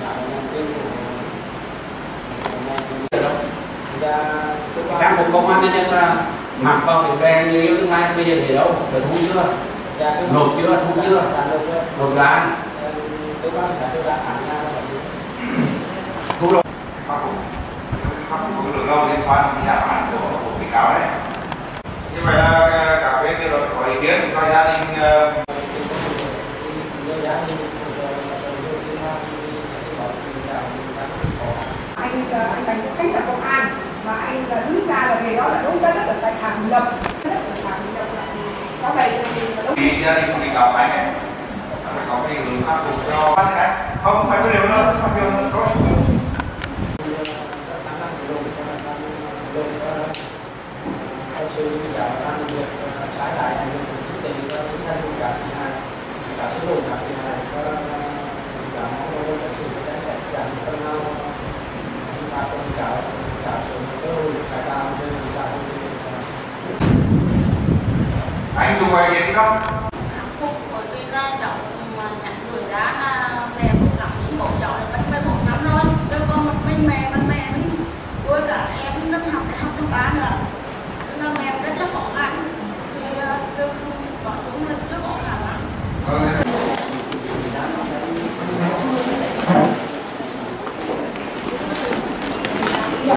cán bộ công an nhân dân là mặc vào cái vé người yêu tương lai bây giờ thì đâu phải thu chưa, nộp chưa, thu chưa, nộp ra thu rồi. Khắc phục được đâu liên quan đến nhà bản của bị cáo đấy. Như vậy là cả bên đều có ý kiến cho gia đình. Anh đánh cách là công an mà anh là đứng ra là về đó là đúng, đất là tài sản lập, đất là tài sản lập là có vậy thì đúng. Vì gia đình của bị cáo phải này phải có cái hướng khắc phục cho anh này, không phải có điều đâu, không điều có. Trái lại ảnh hưởng kinh tế và tinh thần của cả bị hại, cả số lượng cả bị hại và cả mong muốn là sự sẽ giảm phần nào và còn cả số cơ hội cải tạo nên là Anh dùng bài gì không? Hạnh phúc bởi vì là cháu nhận người đã về một cặp những bộ cháu này vẫn 11 năm rồi, tôi con một mình mẹ với cả em nó học đại học năm 3 nữa, nên mẹ rất là khó khăn thì tôi bỏ chúng mình trước khó khăn lắm.